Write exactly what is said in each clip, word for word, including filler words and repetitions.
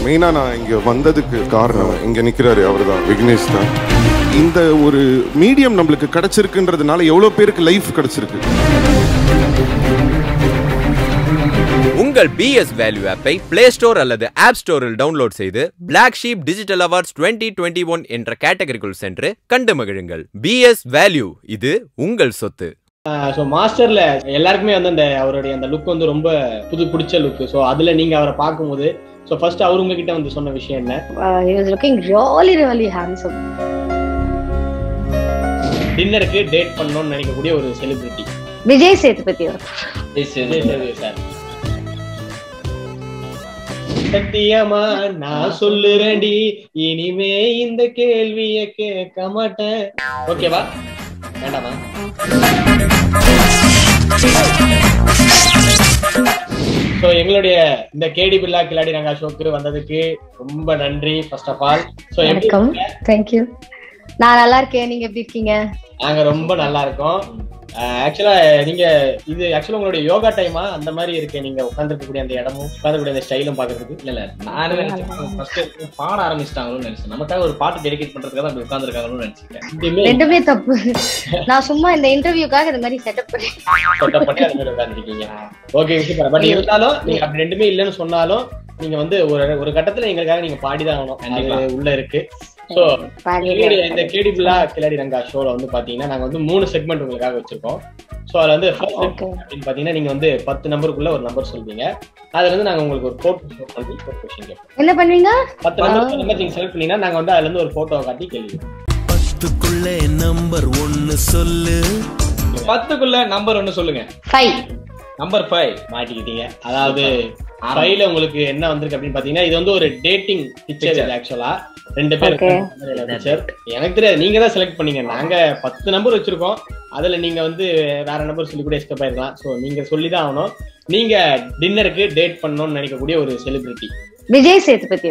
மெயினா நான் இங்க வந்ததுக்கு காரணம் இங்க நிக்கிறாரு அவர்தான், விக்னேஷ் தான். இந்த ஒரு மீடியம் நம்மளுக்கு கிடைச்சிருக்குன்றதுனால எவ்வளவு பேருக்கு லைஃப் கிடைச்சிருக்கு. உங்கள் பிஎஸ் வேல்யூ ஆப்பை பிளே ஸ்டோர் அல்லது ஆப் ஸ்டோரில் டவுன்லோட் செய்து black sheep digital awards twenty twenty one என்ற கேட்டகரிக்குள் சென்று கண்டு மகிழுங்கள். பிஎஸ் வேல்யூ, இது உங்கள் சொத்து. ஸோ மாஸ்டர்ல எல்லாருக்குமே வந்து அந்த அவருடைய அந்த லுக் வந்து ரொம்ப புது பிடிச்ச லுக். ஸோ அதுல நீங்க அவரை பார்க்கும்போது ஸோ ஃபர்ஸ்ட் அவர் உங்ககிட்ட வந்து சொன்ன விஷயம் என்ன? He was looking really really handsome. டின்னருக்கு டேட் பண்ணணும்னு நினைக்கக்கூடிய ஒரு செலிபிரிட்டி விஜய் சேதுபதி. விஜய் சேதுபதி சார். சத்தியமா நான் சொல்லுறேன்டி, இனிமே இந்த கேள்விய கேட்க மாட்டேன். ஓகேவா? வேண்டாமா? சோ எங்களுடைய இந்த கேடி பில்லா கில்லாடி ரங்கா ஷோக்கு வந்ததுக்கு ரொம்ப நன்றி. First of all so welcome. Thank you. நான் நல்லா இருக்கேன், நீங்க எப்படி இருக்கீங்க? நாங்க ரொம்ப நல்லா இருக்கோம். ஆக்சுவலா நீங்க இது ஆக்சுவலா உங்களுடைய யோகா டைமா அந்த மாதிரி இருக்கு, நீங்க உட்கார்ந்துருக்கக்கூடிய அந்த இடமும் உட்கார்ந்துக்கூடிய அந்த ஸ்டைலும் பாக்குறதுக்கு. இல்ல இல்ல நான் நினைச்சேன் பாட ஆரம்பிச்சிட்டாங்களோன்னு நினைச்சேன், நமக்காக ஒரு பாட்டு டெடிகேட் பண்றதுக்காக அப்படி உட்கார்ந்துருக்காங்களோன்னு நினைச்சிட்டேன். ரெண்டுமே தப்பு. நான் சும்மா இந்த இன்டர்வியூக்காக இந்த மாதிரி செட்டப் பண்ணி செட்டப் பண்ணி அந்த மாதிரி உட்கார்ந்துருக்கீங்க. Okay super. பட் இருந்தாலும் நீங்க அப்படி ரெண்டுமே இல்லைன்னு சொன்னாலும் நீங்க வந்து ஒரு ஒரு கட்டத்துல எங்களுக்காக நீங்க பாடிதான் ஆகணும், அது உள்ள இருக்கு. சோ இந்த கேடி பில்லா கில்லாடி ரங்கா ஷோல வந்து பாத்தீங்கன்னா நாங்க வந்து மூணு செக்மெண்ட் உங்களுக்காக வச்சிருக்கோம். சோ அதுல வந்து ஃபர்ஸ்ட் அப்படின்னு பாத்தீங்கன்னா நீங்க வந்து பத்து நம்பருக்குள்ள ஒரு நம்பர் சொல்வீங்க. அதுல இருந்து நாங்க உங்களுக்கு ஒரு போட்டோ ஷோ பண்ணி ஒரு क्वेश्चन கேட்போம். என்ன பண்ணுவீங்க? பத்து நம்பர் நம்பர் நீங்க செலக்ட் பண்ணீங்கன்னா நாங்க வந்து அதுல இருந்து ஒரு போட்டோ காட்டி கேள்வி. பத்துக்குள்ள நம்பர் ஒன்னு சொல்லு. பத்துக்குள்ள நம்பர் ஒன்னு சொல்லுங்க. ஃபைவ். நம்பர் ஃபைவ் மாட்டிக்கிட்டீங்க. அதாவது ஃபைவ்ல உங்களுக்கு என்ன வந்திருக்கு அப்படின்னு பாத்தீங்கன்னா இது வந்து ஒரு டேட்டிங் பிக்சர். ஆக்சுவலா ரெண்டு பேர் பிக்சர் எனக்கு தெரியாது, நீங்க தான் செலக்ட் பண்ணீங்க. நாங்க பத்து நம்பர் வச்சிருக்கோம், அதுல நீங்க வந்து வேற நம்பர் சொல்லி கூட எஸ்கேப் ஆயிருக்கலாம். சோ நீங்க சொல்லிதான் ஆகணும். நீங்க டின்னருக்கு டேட் பண்ணணும்னு நினைக்கக்கூடிய ஒரு செலிபிரிட்டி விஜய் சேதுபதி.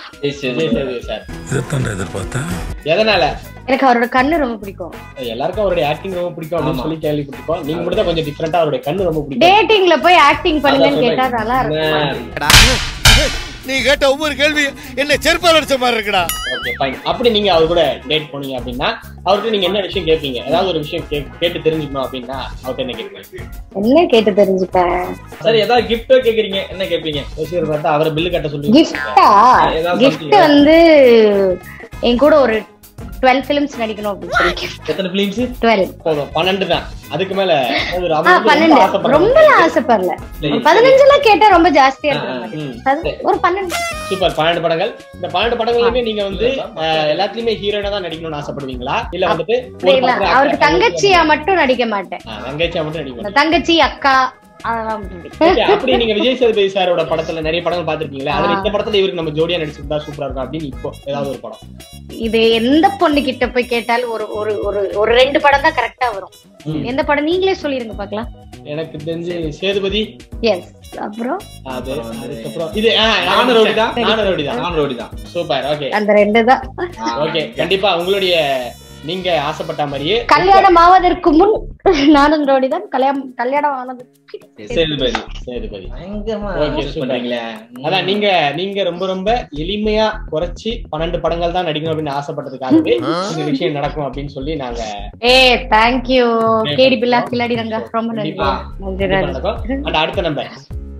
சார் எதிர்பார்த்தா எதனால? எனக்கு அவரோட கண்ணு ரொம்ப பிடிக்கும். எல்லாருக்கும் அவருடைய ஆக்டிங் ரொம்ப பிடிக்கும் அப்படின்னு சொல்லி கேள்விப்பட்டிருக்கோம். நீங்க மட்டும் தான் கொஞ்சம் டிஃபரெண்டா அவருடைய கண்ணு ரொம்ப பிடிக்கும். டேட்டிங்ல போய் ஆக்டிங் பண்ணுங்கன்னு கேட்டா நல்லா இருக்கும். நீ கேட்ட ஒவ்வொரு கேள்வி என்ன செருப்பால் அடிச்ச மாதிரி இருக்குடா. Okay fine. அப்படி நீங்க அவர் கூட டேட் போனீங்க அப்படின்னா அவர்கிட்ட நீங்க என்ன விஷயம் கேட்பீங்க? ஏதாவது ஒரு விஷயம் கேட்டு தெரிஞ்சுக்கணும் அப்படின்னா அவர்கிட்ட என்ன கேட்பீங்க? என்ன கேட்டு தெரிஞ்சுப்பேன்? சரி, ஏதாவது கிஃப்ட் கேக்குறீங்க, என்ன கேட்பீங்க? யோசிச்சு பார்த்தா அவரை பில்லு கட்ட சொல்லி. கிஃப்டா? கிஃப்ட் வந்து என் கூட ஒரு டுவெல்வ் ஃபிலிம்ஸ் நடிக்கணும் அப்படின்னு சொல்லி. எத்தனை ஃபிலிம்ஸ்? டுவெல்வ். போதும், பன்னெண்டு தான். அதுக்கு மேல பன்னெண்டு ரொம்ப ஆசைப்படல. பதினஞ்சு எல்லாம் கேட்டா ரொம்ப ஜாஸ்தியா இருக்கு. ஒரு பன்னெண்டு. சூப்பர். பன்னெண்டு படங்கள். இந்த பன்னெண்டு படங்களுமே நீங்க வந்து எல்லாத்துலயுமே ஹீரோயினா தான் நடிக்கணும்னு ஆசைப்படுவீங்களா? இல்ல வந்துட்டு அவருக்கு தங்கச்சியா மட்டும் நடிக்க மாட்டேன். தங்கச்சியா மட்டும் நடிக்க. தங்கச்சி அக்கா அப்படி நீங்க விஜய் சேதுபதி சாரோட படத்துல நிறைய படங்கள் பாத்துருக்கீங்களா? அதுல இந்த படத்துல இவருக்கு நம்ம ஜோடியா நடிச்சிருந்தா சூப்பரா இருக்கும் அப்படின்னு இப்போ ஏதாவது ஒரு படம்? இது எந்த பொண்ணு கிட்ட போய் கேட்டாலும் ஒரு ஒரு ஒரு ஒரு ரெண்டு படம் தான் கரெக்டா வரும். எந்த படம் நீங்களே சொல்லிருங்க பாக்கலாம். எனக்கு தெரிஞ்சு சேதுபதி. எஸ். அப்புறம் அது அதுக்கப்புறம் இது நானும் ரோடி தான். நானும் ரோடி தான். நானும் ரோடி தான். சூப்பர். ஓகே, அந்த ரெண்டு தான். ஓகே, கண்டிப்பா உங்களுடைய நீங்க ஆசைப்பட்ட மாதிரியே கல்யாணம் ஆவதற்கு முன் நானும் ரோடி தான். கல்யாணம் கல்யாணம் ஆனதுக்கு சேதுபதி. சேதுபதி பண்றீங்களா? அதான் நீங்க நீங்க ரொம்ப ரொம்ப எளிமையா குறைச்சி பன்னெண்டு படங்கள் தான் நடிக்கணும் அப்படின்னு ஆசைப்பட்டதுக்காகவே இந்த விஷயம் நடக்கும் அப்படின்னு சொல்லி நாங்க. ஏ தேங்க்யூ கேடி பில்லா கில்லாடி ரங்கா. ரொம்ப நன்றி. அடுத்த நம்பர்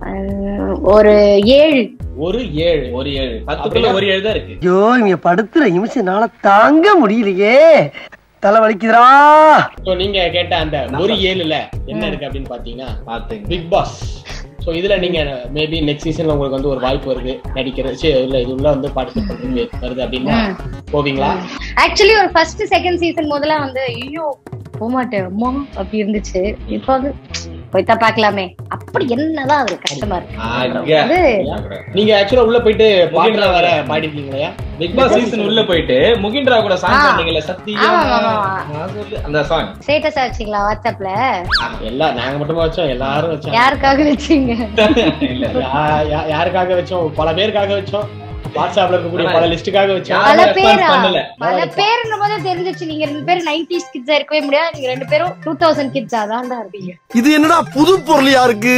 ஒரு ஏழு. ஒரு ஏழு. ஒரு ஏழு. பத்துக்குள்ள ஒரு ஏழு தான் இருக்கு. ஐயோ, இங்க படுத்துற நிமிஷம்னால தாங்க முடியலையே, தலை வலிக்குதுடா. சோ நீங்க கேட்ட அந்த ஒரு ஏழுல என்ன இருக்கு அப்படின்னு பாத்தீங்கன்னா பிக் பாஸ். சோ இதுல நீங்க மேபி நெக்ஸ்ட் சீசன்ல உங்களுக்கு வந்து ஒரு வாய்ப்பு வருது நடிக்கிறது, இல்ல இது உள்ள வந்து பார்ட்டிசிபேட் பண்றது வருது அப்படின்னா போவீங்களா? ஆக்சுவலி ஒரு ஃபர்ஸ்ட் செகண்ட் சீசன் முதல்ல வந்து ஐயோ போக மாட்டேன் அம்மா அப்படி இருந்துச்சு. இப்போ வந்து போய்த்தா பாக்கலாமே அப்படி என்னதான் அது கஷ்டமா இருக்கு. நீங்க ஆக்சுவலா உள்ள போயிட்டு பாட்டுல வர பாடிருக்கீங்களா? பிக் பாஸ் சீசன் உள்ள போயிட்டு முகின்ரா கூட சாங் பண்ணீங்கல சத்தியா, அந்த சாங் ஸ்டேட்டஸ் வச்சீங்களா வாட்ஸ்அப்ல? எல்லாம் நாங்க மட்டுமா வச்சோம்? எல்லாரும் வச்சோம். யாருக்காக வச்சீங்க? யாருக்காக வச்சோம்? பல பேருக்காக வச்சோம். வாட்ஸ்அப்ல இருக்கக்கூடிய பல லிஸ்டுக்காக வச்சு பல பேரா பல பேருன்ற போது தெரிஞ்சிச்சு நீங்க ரெண்டு பேரும் நைன்டீஸ் கிட்ஸா இருக்கவே முடியாது. நீங்க ரெண்டு பேரும் டூ தௌசண்ட் கிட்ஸா தான்டா இருப்பீங்க. இது என்னடா புது பொருளியா இருக்கு?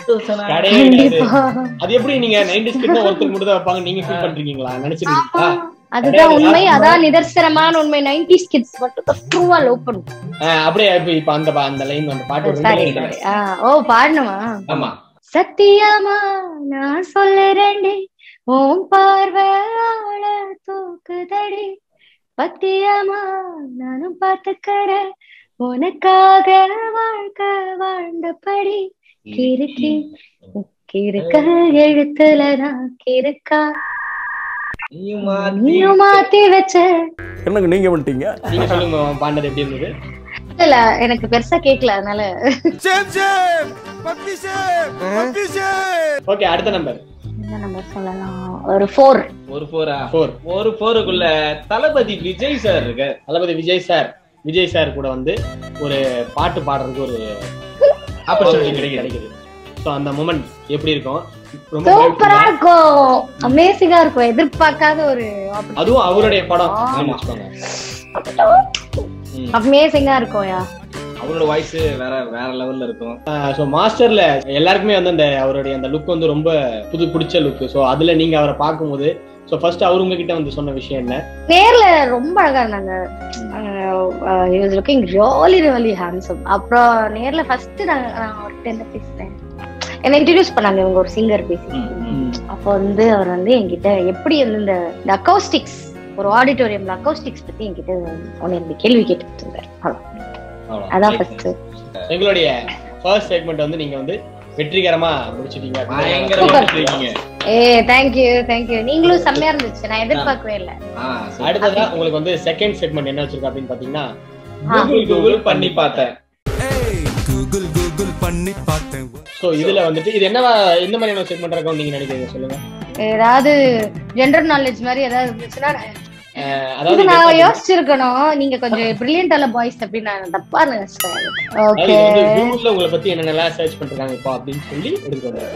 அது எப்படி நீங்க நைன்டீஸ் கிட்னா ஒருத்தர் மட்டும் தான் வைப்பாங்க நீங்க ஃபீல் பண்றீங்களா? நினைச்சிருக்கீங்களா? அதுதான் உண்மை, அதான் நிதர்சனமான உண்மை. நைன்டீஸ் கிட்ஸ் மட்டும் ட்ரூவா லவ் பண்ணும். அப்படியே இப்ப அந்த அந்த லைன் அந்த பாட்டு சாரி சாரி ஓ பாடணுமா? ஆமா. சத்தியமா நான் சொல்லுறேன்டி ஓம் பார்வையாள தூக்குதடி பத்தியமா நானும் பார்த்துக்கறேன் உனக்காக வாழ்க்கை வாழ்ந்தபடி கிறுக்கி கிறுக்க எழுத்துல நான் கிறுக்கா நீயும் மாத்தி வச்ச. என்னங்க நீங்க வந்துட்டீங்க? நீங்க சொல்லுங்க பாண்டது எப்படி இருந்தது? இல்ல எனக்கு பெருசா கேக்கல அதனால. ஓகே அடுத்த நம்பர் என்ன நம்பர் சொல்லலாம்? ஒரு ஃபோர். ஒரு ஃபோரா? ஃபோர் ஒரு ஃபோருக்குள்ள தளபதி விஜய் சார் இருக்கு. தளபதி விஜய் சார் விஜய் சார் கூட வந்து ஒரு பாட்டு பாடுறதுக்கு ஒரு ஆப்பர்ச்சுனிட்டி கிடைக்குது. சோ அந்த மொமெண்ட் எப்படி இருக்கும்? ரொம்ப சூப்பரா இருக்கும், அமேசிங்கா இருக்கும், எதிர்பார்க்காத ஒரு அதுவும் அவருடைய படம். அமேசிங்கா இருக்கும். யா அவரோட வாய்ஸ் வேற வேற லெவல்ல இருக்கும். சோ மாஸ்டர்ல எல்லாருக்குமே வந்து அந்த அவருடைய அந்த லுக் வந்து ரொம்ப புது பிடிச்ச லுக். சோ அதுல நீங்க அவரை பார்க்கும்போது சோ ஃபர்ஸ்ட் அவர் உங்ககிட்ட வந்து சொன்ன விஷயம் என்ன? நேர்ல ரொம்ப அழகா இருந்தாங்க. he was looking really really handsome. அப்புறம் நேர்ல ஃபர்ஸ்ட் நான் அவர்கிட்ட என்ன பேசினேன், என்ன இன்ட்ரோடியூஸ் பண்ணாங்க இவங்க ஒரு சிங்கர் பேசி. அப்போ வந்து அவர் வந்து என்கிட்ட எப்படி வந்து இந்த அக்கௌஸ்டிக்ஸ் ஒரு ஆடிட்டோரியம்ல அக்கௌஸ்டிக்ஸ் பத்தி என்கிட்ட ஒன்னு இந்த கேள்வி கேட்டுட்டு இருந்தாரு. அதான் ஃபர்ஸ்ட் எங்களுடைய ஃபர்ஸ்ட் செக்மெண்ட் வந்து நீங்க வந்து வெற்றிகரமா முடிச்சிட்டீங்க. பயங்கரமா முடிச்சிட்டீங்க. ஏ thank you thank you. நீங்களும் செம்மையா இருந்துச்சு, நான் எதிர்பார்க்கவே இல்ல. அடுத்ததா உங்களுக்கு வந்து செகண்ட் செக்மெண்ட் என்ன வச்சிருக்கா அப்படின்னு பாத்தீங்கன்னா கூகுள் கூகுள் பண்ணி பார்த்தேன். கூகுள் கூகுள் பண்ணி பார்த்தேன். சோ இதுல வந்துட்டு இது என்னவா இந்த மாதிரியான செக்மெண்ட் இருக்கும் நீங்க நினைக்கிறீங்க சொல்லுங்க. ஏதாவது ஜெனரல் நாலேஜ் மாதிரி ஏதாவது இருந்துச்சுன்னா அதாவது நான் யோசிச்சிருக்கணும். நீங்க கொஞ்சம் பிரில்லியன்டான பாய்ஸ் அப்படின்னு நான் தப்பா நினைச்சேன். ஓகே கூகுள்ல உங்களை பத்தி என்னென்னலாம் சர்ச் பண்றாங்க இப்போ அப்படின்னு சொல்லி எடுத்துக்கோங்க.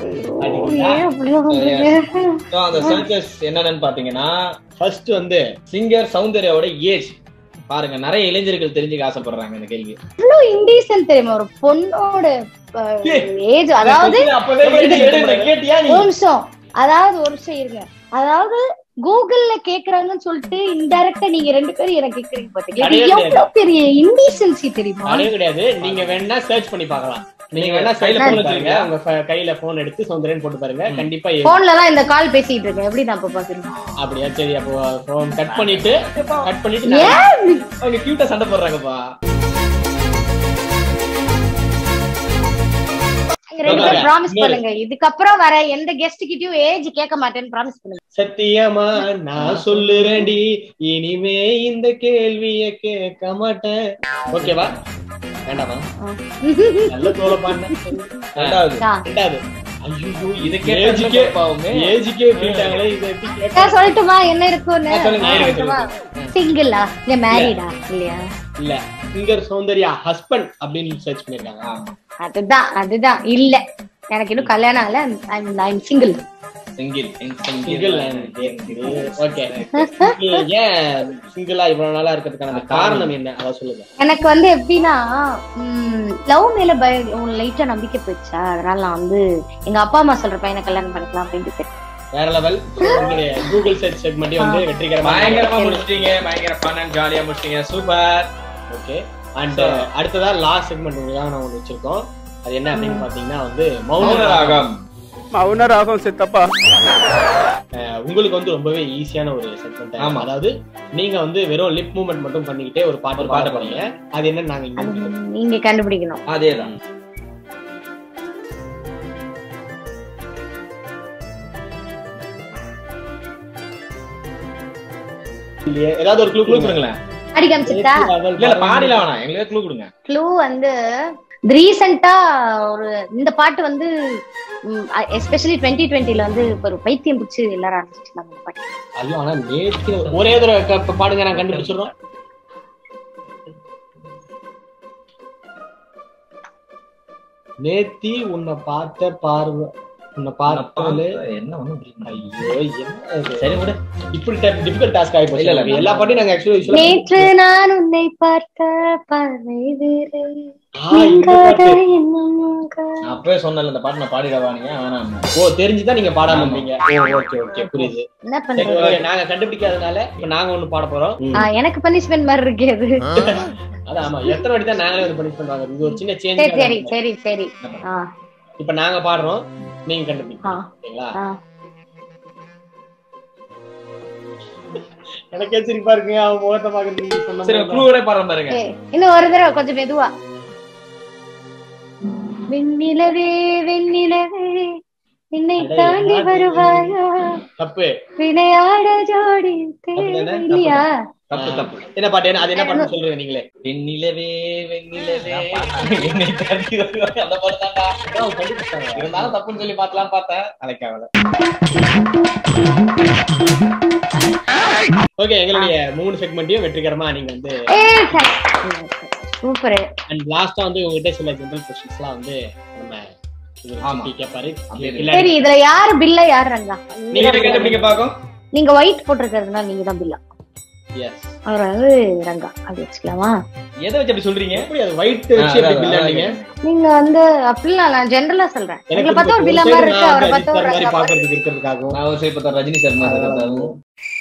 அந்த சர்ச்சஸ் என்னன்னு பாத்தீங்கன்னா ஃபர்ஸ்ட் வந்து சிங்கர் சௌந்தர்யாவோட ஏஜ் பாருங்க. நிறைய இளைஞர்கள் தெரிஞ்சுக்க ஆசைப்படுறாங்க இந்த கேள்வி. இவ்வளவு இன்டீசன்ட் தெரியுமா ஒரு பொண்ணோட ஏஜ்? அதாவது ஒரு நிமிஷம், அதாவது ஒரு நிமிஷம் இருங்க. அதாவது கூகுள்ல கேக்குறாங்கன்னு சொல்லிட்டு இன்டைரக்டா நீங்க ரெண்டு பேரும் எனக்கு கேக்குறீங்க பாத்தீங்களா? இது எவ்வளவு பெரிய இன்டீசன்சி தெரியுமா? அதே கிடையாது. நீங்க வேணா சர்ச் பண்ணி பார்க்கலாம். நீங்க வேணா கையில போன் வச்சிருங்க, உங்க கையில போன் எடுத்து சௌந்தர்யன் போட்டு பாருங்க. கண்டிப்பா போன்ல தான் இந்த கால் பேசிட்டு இருக்கேன். எப்படி நான் இப்ப பாக்குறேன்? அப்படியா? சரி, அப்போ போன் கட் பண்ணிட்டு கட் பண்ணிட்டு அவங்க கியூட்டா சண்டை போடுறாங்கப்பா. ப்ராமிஸ் பண்ணுங்க இதுக்கப்புறம் வர எந்த கெஸ்ட் கிட்டயும் ஏஜ் கேட்க மாட்டேன்னு ப்ராமிஸ் பண்ணுங்க. சத்தியமா நான் சொல்லுறேன்டி இனிமே இந்த கேள்விய கேட்க மாட்டேன். ஓகேவா? வேண்டாமா? நல்ல தோல பாடுன. ரெண்டாவது ரெண்டாவது ஐயோ இத கேட்கே பாவமே ஏஜ்க்கே பீட்டாங்களே. இத எப்படி கேட்டா சொல்லட்டுமா என்ன இருக்குன்னு? சொல்லட்டுமா? சிங்கிளா இல்ல மேரிடா? இல்லையா? இல்ல சிங்கர் சௌந்தர்யா ஹஸ்பண்ட் அப்படின்னு சர்ச் பண்ணிருக்காங்க. அதுதான் அதுதான் இல்ல எனக்கு இன்னும் கல்யாணம் ஆகல. I'm single single single. Okay, ஏன் சிங்கிளா இவ்வளவு நாளா இருக்கிறதுக்கான காரணம் என்ன அத சொல்லுங்க. எனக்கு வந்து எப்படின்னா லவ் மேல லைட்டா நம்பிக்கை போயிடுச்சா, அதனால நான் வந்து எங்க அப்பா அம்மா சொல்ற பையனை கல்யாணம் பண்ணிக்கலாம் அப்படின்னு. வேற லெவல். உங்களுடைய கூகுள் சர்ச் செக்மெண்ட் வந்து வெற்றிகரமா பயங்கரமா முடிச்சிட்டீங்க. பயங்கர ஃபன் அண்ட் ஜாலியா முடிச்சிட்டீங்க. சூப்பர். ஓகே, அண்ட் அடுத்ததா லாஸ்ட் செக்மெண்ட் உங்களுக்காக நான் ஒன்று வச்சிருக்கோம். அது என்ன அப்படின்னு பாத்தீங்கன்னா வந்து மௌன ராகம். மௌன ராகம் சித்தப்பா உங்களுக்கு வந்து ரொம்பவே ஈஸியான ஒரு செக்மெண்ட். ஆமா, அதாவது நீங்க வந்து வெறும் லிப் மூவ்மெண்ட் மட்டும் பண்ணிக்கிட்டே ஒரு பாட்டு பாட போறீங்க. அது என்ன நாங்க நீங்க கண்டுபிடிக்கணும். அதேதான். ஏதாவது ஒரு க்ளூ கொடுங்களேன். அடி காமிச்சிட்டா? இல்ல பாடில வேணாம், எங்களுக்கு க்ளூ கொடுங்க. க்ளூ வந்து ரீசெண்டா ஒரு இந்த பாட்டு வந்து எஸ்பெஷலி டுவெண்ட்டி டுவெண்ட்டில வந்து ஒரு பைத்தியம் பிடிச்சி எல்லாரும் ஆரம்பிச்சிட்டாங்க இந்த பாட்டு. ஐயோ, ஆனா நேத்து ஒரே தடவை பாடுங்க, நான் கண்டுபிடிச்சிடுறோம். நேத்தி உன்னை பார்த்த பார்வை உன்னை பார்த்தாலே என்ன ஒண்ணும் ஐயோ என்ன சரி விடு இப்படி டிஃபிகல்ட் டாஸ்க் ஆகி போச்சு இல்ல எல்லா பாட்டையும் நாங்க ஆக்சுவலி நேற்று நான் உன்னை பார்த்த பார்வை வேறு அப்பவே சொன்னல இந்த பாட்டு நான் பாடிடவா நீங்க வேணாம். ஓ தெரிஞ்சுதான் நீங்க பாடாம இருப்பீங்க. ஓகே ஓகே புரியுது. என்ன பண்றது நாங்க கண்டுபிடிக்காதனால இப்ப நாங்க ஒண்ணு பாட போறோம். எனக்கு பனிஷ்மென்ட் மாதிரி இருக்கு அது. அதான் ஆமா எத்தனை வாட்டி தான் நாங்களே ஒரு பனிஷ்மென்ட் வாங்குறது. இது ஒரு சின்ன சேஞ்ச். சரி சரி சரி. இப்ப நாங்க பாடுறோம் நீங்க கண்டுபிடிங்க. ஓகேங்களா? எனக்கே சிரிப்பா இருக்குங்க அவன் முகத்தை பாக்குறது சொன்ன. சரி க்ளூவோட பாடுறோம் பாருங்க. இன்னும் ஒரு தடவை கொஞ்சம் மெதுவா. வெண்ணிலவே வெண்ணிலவே என்னை தாண்டி வருவாயா? தப்பு. விளையாட ஜோடி தேவையா? தப்பு தப்பு. என்ன பாட்டு என்ன அது என்ன பாட்டு சொல்றீங்க நீங்களே? வெண்ணிலவே வெண்ணிலவே என்னை தாண்டி வருவாயா அந்த பாட்டு தான்டா. நான் கண்டுபிடிச்சேன். இருந்தாலும் தப்புன்னு சொல்லி பார்த்தலாம் பார்த்தேன். அலைக்காவல. ஓகே எங்களுடைய மூணு செக்மெண்ட்டையும் வெற்றிகரமா நீங்க வந்து சூப்பர். அண்ட் லாஸ்டா வந்து உங்ககிட்ட சில ஜெனரல் क्वेश्चंसலாம் வந்து நம்ம கேட்பாரு. சரி இதுல யாரு பில்ல யார் ரங்கா? நீங்க கண்டுபிடிங்க பாப்போம். நீங்க ஒயிட் போட்டுக்கிறதுனால நீங்க தான் பில்லா. எஸ். அவர் வந்து ரங்கா அப்படி வச்சுக்கலாமா? எதை வச்சு அப்படி சொல்றீங்க? எப்படி அது ஒயிட் வச்சு அப்படி பில்லா நீங்க? நீங்க வந்து அப்படிலாம் நான் ஜெனரலா சொல்றேன். நீங்க பார்த்தா ஒரு பில்லா மாதிரி இருக்கு அவரை பார்த்தா ஒரு மாதிரி பாக்குறதுக்கு இருக்கிறதுக்காக நான் ஒரு சைடு பார்த்தா ரஜினி சார் மாதிரி இருந்தாலும்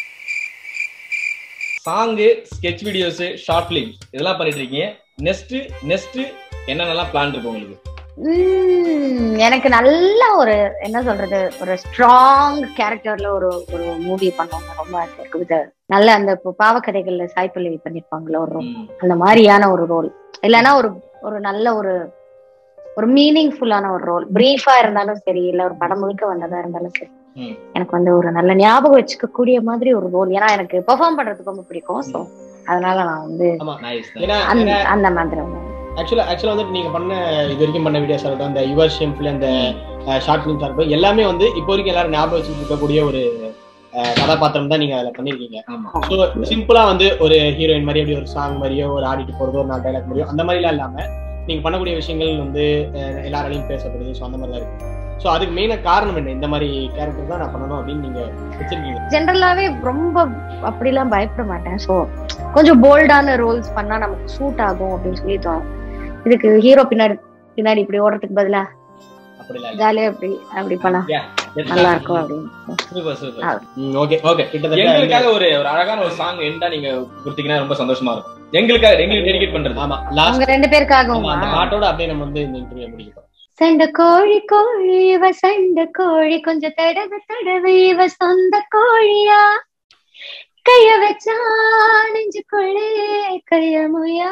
song, sketch videos, short films இதெல்லாம் பண்ணிட்டு இருக்கீங்க. நெக்ஸ்ட் நெக்ஸ்ட் என்னென்னலாம் பிளான் இருக்கு உங்களுக்கு? எனக்கு நல்ல ஒரு என்ன சொல்றது ஒரு ஸ்ட்ராங் கேரக்டர்ல ஒரு ஒரு மூவி பண்ணணும் ரொம்ப ஆசை இருக்கு. நல்ல அந்த பாவக்கதைகள்ல சாய்ப்பள்ளி பண்ணிருப்பாங்கல்ல ஒரு ரோல், அந்த மாதிரியான ஒரு ரோல் இல்லைன்னா ஒரு ஒரு நல்ல ஒரு ஒரு மீனிங்ஃபுல்லான ஒரு ரோல், பிரீஃபா இருந்தாலும் சரி இல்ல ஒரு படம் முழுக்க வந்ததா இருந்தாலும் சரி எனக்கு வந்து ஒரு நல்ல ஞாபகம் வச்சுக்க கூடிய மாதிரி ஒரு ரோல். ஏன்னா எனக்கு பெர்ஃபார்ம் பண்றதுக்கு ரொம்ப பிடிக்கும். ஸோ அதனால நான் வந்து அந்த மாதிரி ஆக்சுவலா ஆக்சுவலா வந்து நீங்க பண்ண இது வரைக்கும் பண்ண வீடியோஸ் ஆகட்டும், அந்த யுவர் ஷேம்ஃபுல் அந்த ஷார்ட் ஃபிலிம்ஸ் ஆகட்டும் எல்லாமே வந்து இப்போ வரைக்கும் எல்லாரும் ஞாபகம் வச்சுட்டு இருக்கக்கூடிய ஒரு கதாபாத்திரம் தான் நீங்க அதுல பண்ணிருக்கீங்க. ஸோ சிம்பிளா வந்து ஒரு ஹீரோயின் மாதிரி அப்படி ஒரு சாங் மாதிரியோ ஒரு ஆடிட்டு போறதோ ஒரு நாலு டைலாக் மாதிரியோ அந்த மாதிரிலாம் இல்லாம நீங்க பண்ணக்கூடிய விஷயங்கள் வந்து எல்லாராலையும் பேசப்படுது. ஸோ அந்த மாதிரி தான் இருக்கு. ஸோ அதுக்கு மெயினா காரணம் என்ன? இந்த மாதிரி கேரக்டர் தான் நான் பண்ணணும் அப்படின்னு நீங்க வச்சிருக்கீங்க. ஜென்ரலாவே ரொம்ப அப்படிலாம் பயப்பட மாட்டேன். ஸோ கொஞ்சம் போல்டான ரோல்ஸ் பண்ணா நமக்கு சூட் ஆகும் அப்படின்னு சொல்லி தோணும். இதுக்கு ஹீரோ பின்னாடி பின்னாடி இப்படி ஓடுறதுக்கு பதிலா ஜாலியா அப்படி அப்படி பண்ணா நல்லா இருக்கும் அப்படின்னு. Okay okay. எங்களுக்காக ஒரு ஒரு அழகான ஒரு சாங் எண்டா நீங்க கொடுத்தீங்கன்னா ரொம்ப சந்தோஷமா இருக்கும். எங்களுக்காக எங்களுக்கு டெடிகேட் பண்றது. ஆமா அவங்க ரெண்டு பேருக்காகவும் அந்த பாட்டோட அப்படியே நம்ம வந்து இந்த இன்டர்வியூ முடிக்கிறோம். சண்ட கோழி கோழி இவ சண்ட கோழி கொஞ்சம் தடவை தடவை இவ சொந்த கோழியா கைய வச்சா நெஞ்சுக்குள்ளே கையமுயா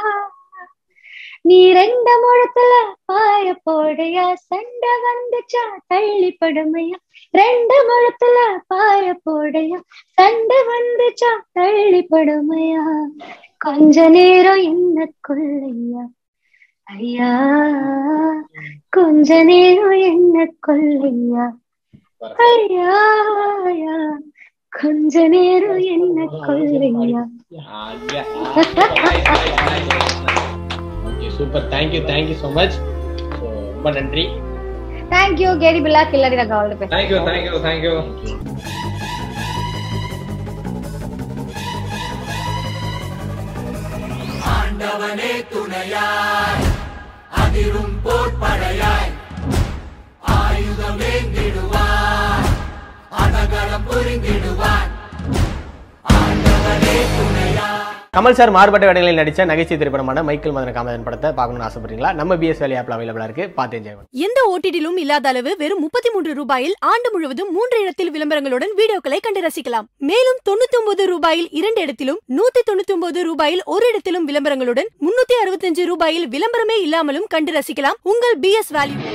நீ ரெண்ட முழத்துல பாய போடையா சண்டை வந்துச்சா தள்ளி படுமையா ரெண்டு முழத்துல பாய போடையா சண்டை வந்துச்சா தள்ளி படுமையா கொஞ்ச நேரம் என்ன கொள்ளையா ஐயா கொஞ்ச நேரம் என்ன கொள்ளையா ஐயா கொஞ்ச நேரம் என்ன கொள்ளையா. Super. Thank you thank you so much. ரொம்ப நன்றி. Thank you KD Billa Killadi Ranga. All the best. Thank you thank you thank you. ஆண்டவனே துணையாய் அதிரும் போர்ப்படையாய் ஆயுதம் ஏந்திடுவான் அனகலம் புரிந்திடுவான் ஆண்டவனே துணையாய். கமல் சார் மாறுபட்ட வேடங்களில் நடிச்ச நகைச்சுவை திரைப்படமான மைக்கேல் மதன காமராஜன் படத்தை பார்க்கணும்னு ஆசைப்படுறீங்களா? நம்ம பிஎஸ் வேலி ஆப்ல அவைலபிளா இருக்கு, பார்த்து என்ஜாய் பண்ணுங்க. எந்த ஓடிடிலும் இல்லாத அளவு வெறும் முப்பத்தி மூன்று ரூபாயில் ஆண்டு முழுவதும் மூன்று இடத்தில் விளம்பரங்களுடன் வீடியோக்களை கண்டு ரசிக்கலாம். மேலும் தொண்ணூத்தி ஒன்பது ரூபாயில் இரண்டு இடத்திலும் நூத்தி தொண்ணூத்தி ஒன்பது ரூபாயில் ஒரு இடத்திலும் விளம்பரங்களுடன் முன்னூத்தி அறுபத்தி அஞ்சு ரூபாயில் விளம்பரமே இல்லாமலும் கண்டு ரசிக்கலாம். உங்கள் பிஎஸ் வேல்யூ.